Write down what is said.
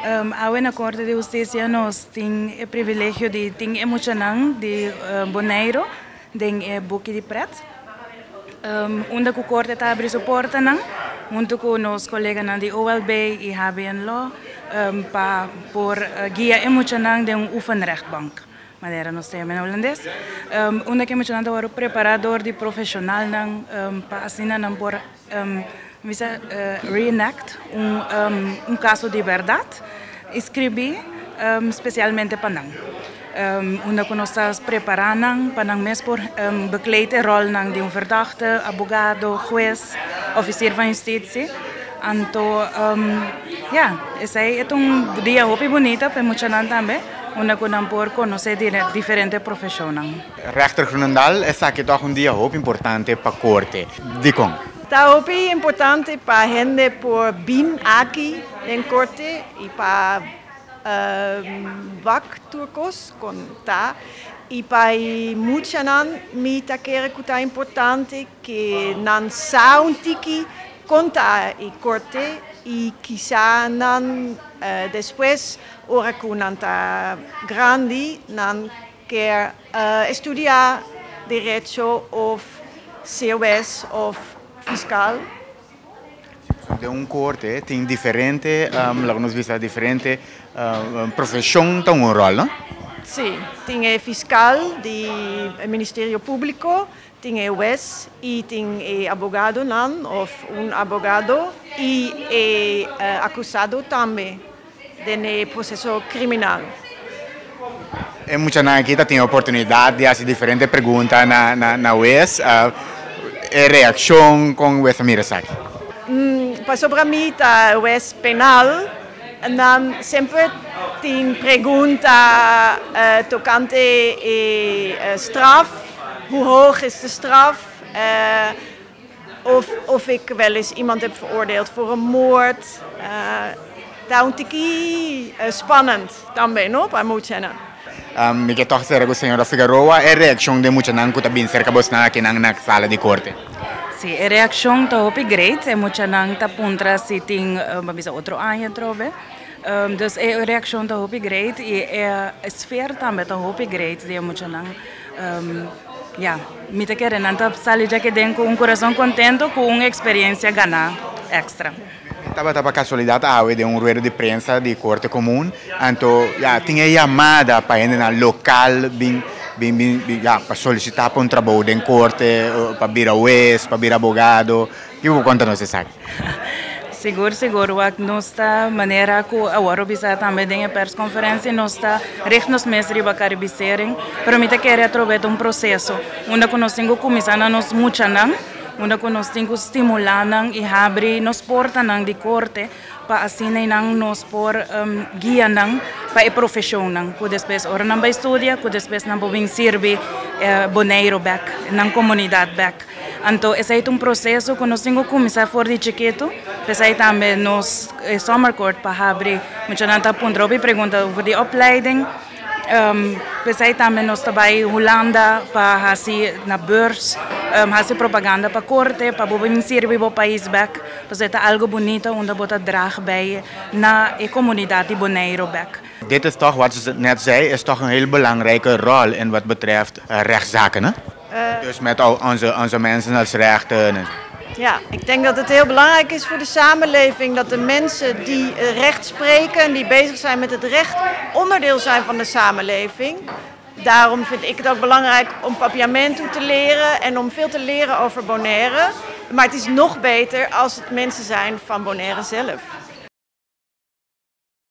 Awe na Corte de Justicia nós tem o privilégio de ter emocionante de Bonaire, tem buque de preto. Onde a Corte está abrindo suporte junto com os colegas de OLB e HBN Law para por guia emocionante de oefenrechtbank. Madeira nós temos em holandês. Onde que emocionante é o preparador de profissional para assinar por reenact caso de verdade. Escrevi especialmente para nós. Onde nós estamos preparando para nós por begeleide rol de verdachte, advogado, juez, officier van justitie. Então, esse é dia muito bonito para emocionante também. Onde nós podemos conhecer diferentes profissões. Rechter Groenendaal é aqui um dia muito importante para a corte. Dicom. Está muito importante para a gente por vir aqui na corte e para turcos contar e para muitos me querem que é importante que não são tiki contar e corte e quizá não depois ora que não está grande não quer estudar direito ou COS ou fiscal. De corte tem diferente, nós vista diferente profissão tem rol, não? Sim, tem fiscal do Ministério Público, tem juez e tem advogado não, ou advogado e acusado também de processo criminal. E muita gente aqui tem a oportunidade de fazer diferentes perguntas na juez. E reação com essa mirasak? Sobre mim, o juez penal não sempre tem pergunta tocante a straf, hoe hoog is de straf, of ik wel eens iemand heb veroordeeld voor een moord. Dat is een spannend também, não? Para muitos. Me que toch será que a senhora Figueroa a reação de muitos não que está bem cerca de aqui na sala de corte. Sim, a reação está muito grande, é muito não está puntra se tem outro ano trove. Dus a reação está muito grande e a esfera também está muito grande, é muito não. Me te quero não tá sair já que tenho um coração contente com uma experiência ganhar extra. Estava casualidade de ruedo de prensa de corte comum, então tinha chamada para ir na local para solicitar para trabalho em corte, para vir a juez, para vir advogado. Que vou contar nós sabe? Seguro, nós está maneira que agora bisa também tem a persconferência, nós está nos mestres para caribiceren, para mim querer através um processo, onde nós temos que começar a nos muchanan, onde nós temos que estimular e abrir nos portas de corte para assim nós por guia para a profissão, que depois ora não vai estudar, que depois não vai servir Bonaire back, na comunidade back. Então, esse é processo que nós temos que começar fora de chiquito, esse é também nos summer court para abrir, muita gente aponta e pergunta over de opleiding. Esse também nós trabalhamos em Holanda para fazer na beurs, fazer propaganda para a corte, para servir para o país back, para é algo bonito onde você draagt bij na comunidade de Bonaire back. Dit is toch, wat ze net zei, is toch een heel belangrijke rol in wat betreft rechtszaken, hè? Dus met onze mensen als rechten. Ja, ik denk dat het heel belangrijk is voor de samenleving dat de mensen die recht spreken en die bezig zijn met het recht onderdeel zijn van de samenleving. Daarom vind ik het ook belangrijk om Papiamento te leren en om veel te leren over Bonaire. Maar het is nog beter als het mensen zijn van Bonaire zelf.